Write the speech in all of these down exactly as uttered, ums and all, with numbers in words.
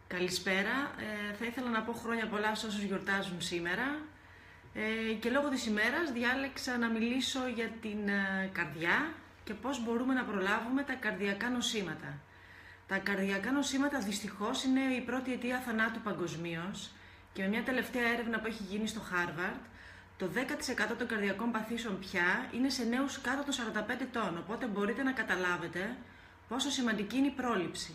Καλησπέρα. Ε, θα ήθελα να πω χρόνια πολλά σε όσους γιορτάζουν σήμερα ε, και λόγω της ημέρας διάλεξα να μιλήσω για την ε, καρδιά και πώς μπορούμε να προλάβουμε τα καρδιακά νοσήματα. Τα καρδιακά νοσήματα δυστυχώς είναι η πρώτη αιτία θανάτου παγκοσμίως και με μια τελευταία έρευνα που έχει γίνει στο Χάρβαρντ, το δέκα τοις εκατό των καρδιακών παθήσεων πια είναι σε νέους κάτω των σαράντα πέντε ετών, οπότε μπορείτε να καταλάβετε πόσο σημαντική είναι η πρόληψη.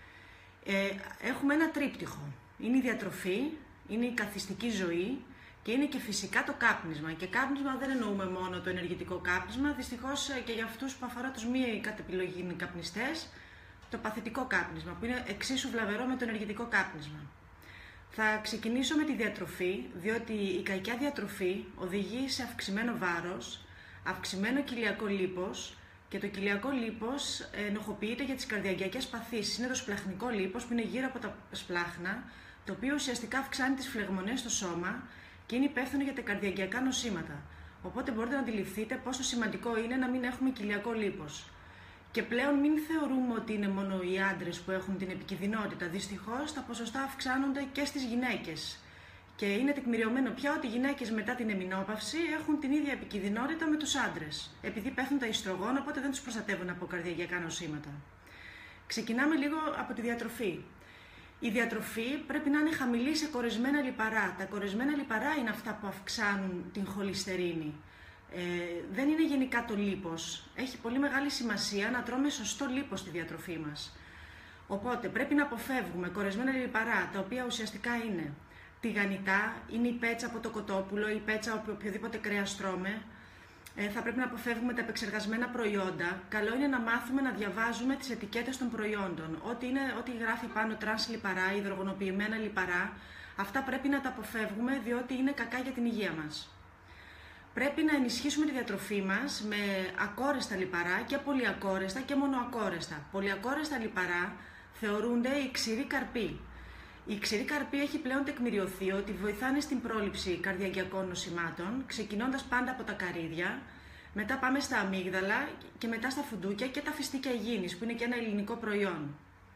Ε, έχουμε ένα τρίπτυχο. Είναι η διατροφή, είναι η καθιστική ζωή και είναι και φυσικά το κάπνισμα. Και κάπνισμα δεν εννοούμε μόνο το ενεργητικό κάπνισμα, δυστυχώς και για αυτούς που αφορά τους μη κατ' επιλογή καπνιστές, το παθητικό κάπνισμα, που είναι εξίσου βλαβερό με το ενεργητικό κάπνισμα. Θα ξεκινήσω με τη διατροφή, διότι η κακιά διατροφή οδηγεί σε αυξημένο βάρος, αυξημένο κοιλιακό λίπος, και το κοιλιακό λίπος ενοχοποιείται για τις καρδιαγγειακές παθήσεις. Είναι το σπλαχνικό λίπος που είναι γύρω από τα σπλάχνα, το οποίο ουσιαστικά αυξάνει τις φλεγμονές στο σώμα και είναι υπεύθυνο για τα καρδιαγγειακά νοσήματα. Οπότε μπορείτε να αντιληφθείτε πόσο σημαντικό είναι να μην έχουμε κοιλιακό λίπος. Και πλέον μην θεωρούμε ότι είναι μόνο οι άντρες που έχουν την επικινδυνότητα. Δυστυχώς τα ποσοστά αυξάνονται και στις γυναίκες. Και είναι τεκμηριωμένο πια ότι οι γυναίκες μετά την εμεινόπαυση έχουν την ίδια επικινδυνότητα με τους άντρες. Επειδή πέφτουν τα ιστρογόνα, οπότε δεν τους προστατεύουν από καρδιαγγειακά νοσήματα. Ξεκινάμε λίγο από τη διατροφή. Η διατροφή πρέπει να είναι χαμηλή σε κορεσμένα λιπαρά. Τα κορεσμένα λιπαρά είναι αυτά που αυξάνουν την χολυστερίνη. Ε, δεν είναι γενικά το λίπος. Έχει πολύ μεγάλη σημασία να τρώμε σωστό λίπος στη διατροφή μας. Οπότε πρέπει να αποφεύγουμε κορεσμένα λιπαρά, τα οποία ουσιαστικά είναι τηγανιτά, είναι η πέτσα από το κοτόπουλο, η πέτσα από οποιοδήποτε κρέας τρώμε. Ε, θα πρέπει να αποφεύγουμε τα επεξεργασμένα προϊόντα. Καλό είναι να μάθουμε να διαβάζουμε τις ετικέτες των προϊόντων. Ό,τι, είναι, ό,τι γράφει πάνω τρανς λιπαρά, υδρογονοποιημένα λιπαρά, αυτά πρέπει να τα αποφεύγουμε διότι είναι κακά για την υγεία μας. Πρέπει να ενισχύσουμε τη διατροφή μας με ακόρεστα λιπαρά και πολυακόρεστα και μονοακόρεστα. Πολυακόρεστα λιπαρά θεωρούνται οι ξηροί καρποί. Η ξηρή καρπή έχει πλέον τεκμηριωθεί ότι βοηθάνε στην πρόληψη καρδιαγγειακών νοσημάτων, ξεκινώντας πάντα από τα καρύδια, μετά πάμε στα αμύγδαλα και μετά στα φουντούκια και τα φιστίκια υγιεινής, που είναι και ένα ελληνικό προϊόν.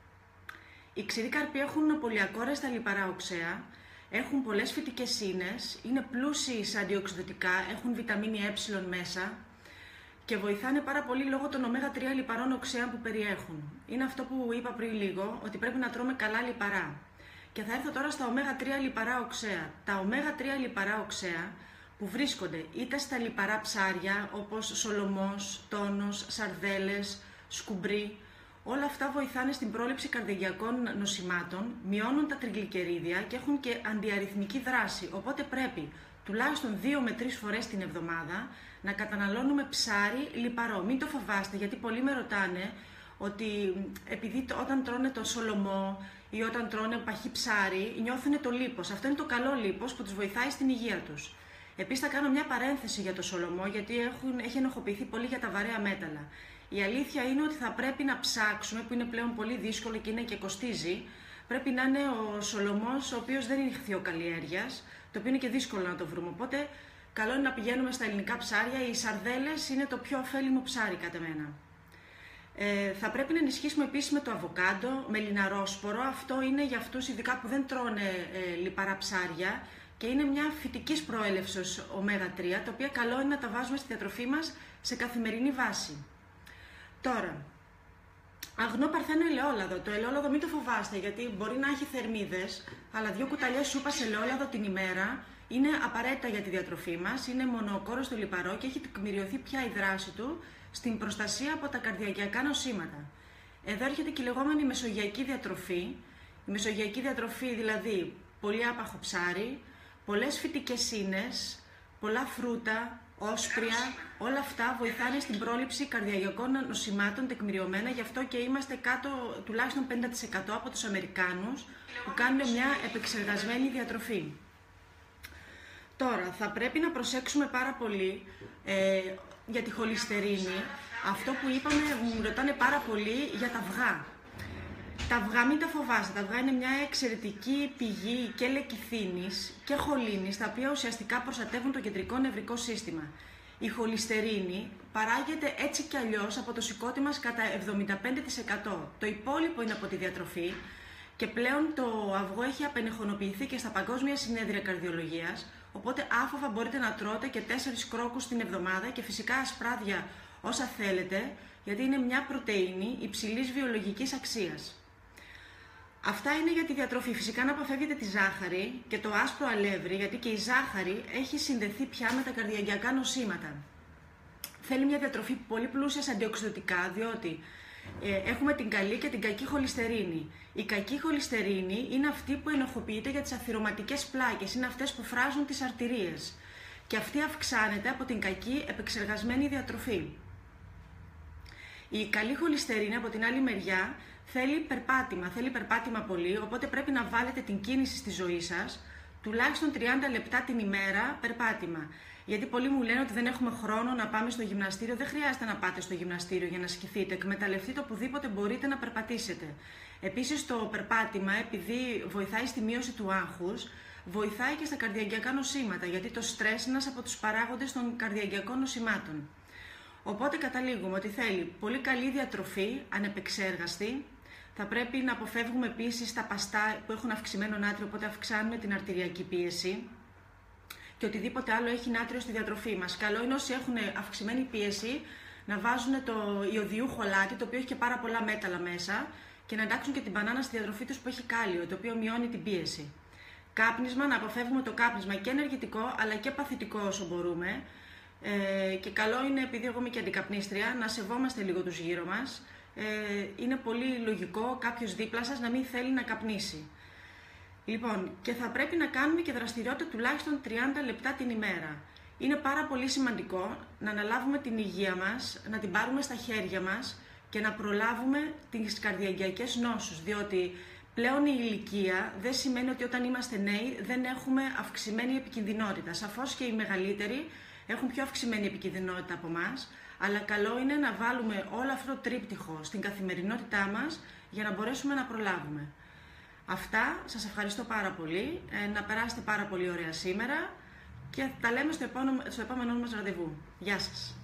Οι ξηροί καρποί έχουν πολυακόρεστα λιπαρά οξέα, έχουν πολλές φυτικές ίνες, είναι πλούσιοι σε αντιοξυδοτικά, έχουν βιταμίνη ε μέσα και βοηθάνε πάρα πολύ λόγω των ωμέγα τρία λιπαρών οξέων που περιέχουν. Είναι αυτό που είπα πριν λίγο, ότι πρέπει να τρώμε καλά λιπαρά. Και θα έρθω τώρα στα ωμέγα τρία λιπαρά οξέα. Τα ωμέγα τρία λιπαρά οξέα που βρίσκονται είτε στα λιπαρά ψάρια όπως σολομός, τόνος, σαρδέλες, σκουμπρί, όλα αυτά βοηθάνε στην πρόληψη καρδιαγγειακών νοσημάτων, μειώνουν τα τριγλικερίδια και έχουν και αντιαρρυθμική δράση. Οπότε πρέπει τουλάχιστον δύο με τρεις φορές την εβδομάδα να καταναλώνουμε ψάρι λιπαρό. Μην το φοβάστε, γιατί πολλοί με ρωτάνε ότι επειδή όταν τρώνε το σολομό ή όταν τρώνε παχύ ψάρι, νιώθουν το λίπος. Αυτό είναι το καλό λίπος που τους βοηθάει στην υγεία τους. Επίσης θα κάνω μια παρένθεση για το σολομό, γιατί έχουν, έχει ενοχοποιηθεί πολύ για τα βαρέα μέταλλα. Η αλήθεια είναι ότι θα πρέπει να ψάξουμε, που είναι πλέον πολύ δύσκολο και είναι και κοστίζει, πρέπει να είναι ο σολομός ο οποίος δεν είναι ιχθυοκαλλιέργειας, το οποίο είναι και δύσκολο να το βρούμε. Οπότε καλό είναι να πηγαίνουμε στα ελληνικά ψάρια. Οι σαρδέλες είναι το πιο ωφέλιμο ψάρι κατά μένα. Ε, θα πρέπει να ενισχύσουμε επίσης με το αβοκάντο, με λιναρόσπορο. Αυτό είναι για αυτούς ειδικά που δεν τρώνε ε, λιπαρά ψάρια και είναι μια φυτικής προέλευσης ωμέγα τρία, τα οποία καλό είναι να τα βάζουμε στη διατροφή μας σε καθημερινή βάση. Τώρα, αγνό παρθένο ελαιόλαδο. Το ελαιόλαδο μην το φοβάστε, γιατί μπορεί να έχει θερμίδες, αλλά δύο κουταλιές σούπας ελαιόλαδο την ημέρα είναι απαραίτητα για τη διατροφή μας. Είναι μονοκόρεστο λιπαρό και έχει τεκμηριωθεί πια η δράση του στην προστασία από τα καρδιαγγειακά νοσήματα. Εδώ έρχεται και η λεγόμενη μεσογειακή διατροφή. Η μεσογειακή διατροφή δηλαδή πολύ άπαχο ψάρι, πολλές φυτικές ίνες, πολλά φρούτα, όσπρια, όλα αυτά βοηθάνε στην πρόληψη καρδιαγγειακών νοσημάτων τεκμηριωμένα, γι' αυτό και είμαστε κάτω τουλάχιστον πενήντα τοις εκατό από τους Αμερικάνους που κάνουν μια επεξεργασμένη διατροφή. Τώρα, θα πρέπει να προσέξουμε πάρα πολύ ε, για τη χολυστερίνη. Αυτό που είπαμε, μου ρωτάνε πάρα πολύ για τα αυγά. Τα αυγά μην τα φοβάστε, τα αυγά είναι μια εξαιρετική πηγή και λεκιθίνης και χολίνης, τα οποία ουσιαστικά προστατεύουν το κεντρικό νευρικό σύστημα. Η χολυστερίνη παράγεται έτσι κι αλλιώς από το σηκώτη μας κατά εβδομήντα πέντε τοις εκατό. Το υπόλοιπο είναι από τη διατροφή και πλέον το αυγό έχει απενεχωνοποιηθεί και στα παγκόσμια συνέδρια καρδιολογίας, οπότε άφοβα μπορείτε να τρώτε και τέσσερις κρόκους την εβδομάδα και φυσικά ασπράδια όσα θέλετε, γιατί είναι μια πρωτεΐνη υψηλής βιολογικής αξίας. Αυτά είναι για τη διατροφή. Φυσικά να αποφεύγετε τη ζάχαρη και το άσπρο αλεύρι, γιατί και η ζάχαρη έχει συνδεθεί πια με τα καρδιαγγειακά νοσήματα. Θέλει μια διατροφή πολύ πλούσια σε αντιοξυδοτικά, διότι ε, έχουμε την καλή και την κακή χολυστερίνη. Η κακή χολυστερίνη είναι αυτή που ενοχοποιείται για τις αθυρωματικές πλάκες, είναι αυτές που φράζουν τις αρτηρίες. Και αυτή αυξάνεται από την κακή επεξεργασμένη διατροφή. Η καλή χολυστερίνη, από την άλλη μεριά, θέλει περπάτημα, θέλει περπάτημα πολύ, οπότε πρέπει να βάλετε την κίνηση στη ζωή σας, τουλάχιστον τριάντα λεπτά την ημέρα περπάτημα. Γιατί πολλοί μου λένε ότι δεν έχουμε χρόνο να πάμε στο γυμναστήριο. Δεν χρειάζεται να πάτε στο γυμναστήριο για να ασκηθείτε. Εκμεταλλευτείτε οπουδήποτε μπορείτε να περπατήσετε. Επίσης, το περπάτημα, επειδή βοηθάει στη μείωση του άγχους, βοηθάει και στα καρδιαγγειακά νοσήματα, γιατί το στρες είναι ένας από τους παράγοντες των καρδιαγγειακών νοσημάτων. Οπότε καταλήγουμε ότι θέλει πολύ καλή διατροφή, ανεπεξέργαστη. Θα πρέπει να αποφεύγουμε επίσης τα παστά που έχουν αυξημένο νάτριο, οπότε αυξάνουμε την αρτηριακή πίεση και οτιδήποτε άλλο έχει νάτριο στη διατροφή μας. Καλό είναι όσοι έχουν αυξημένη πίεση να βάζουν το ιωδιούχο αλάτι, το οποίο έχει και πάρα πολλά μέταλλα μέσα, και να εντάξουν και την μπανάνα στη διατροφή τους που έχει κάλιο, το οποίο μειώνει την πίεση. Κάπνισμα, να αποφεύγουμε το κάπνισμα και ενεργητικό αλλά και παθητικό όσο μπορούμε. Ε, και καλό είναι, επειδή εγώ είμαι και αντικαπνίστρια, να σεβόμαστε λίγο τους γύρω μας. Ε, είναι πολύ λογικό κάποιος δίπλα σας να μην θέλει να καπνίσει. Λοιπόν, και θα πρέπει να κάνουμε και δραστηριότητα τουλάχιστον τριάντα λεπτά την ημέρα. Είναι πάρα πολύ σημαντικό να αναλάβουμε την υγεία μας, να την πάρουμε στα χέρια μας και να προλάβουμε τις καρδιαγγειακές νόσους, διότι πλέον η ηλικία δεν σημαίνει ότι όταν είμαστε νέοι δεν έχουμε αυξημένη επικινδυνότητα. Σαφώς και οι μεγαλύτεροι έχουν πιο αυξημένη επικινδυνότητα από εμάς, αλλά καλό είναι να βάλουμε όλο αυτό το τρίπτυχο στην καθημερινότητά μας για να μπορέσουμε να προλάβουμε. Αυτά, σας ευχαριστώ πάρα πολύ, ε, να περάσετε πάρα πολύ ωραία σήμερα και τα λέμε στο επόμενο, στο επόμενο μας ραντεβού. Γεια σας!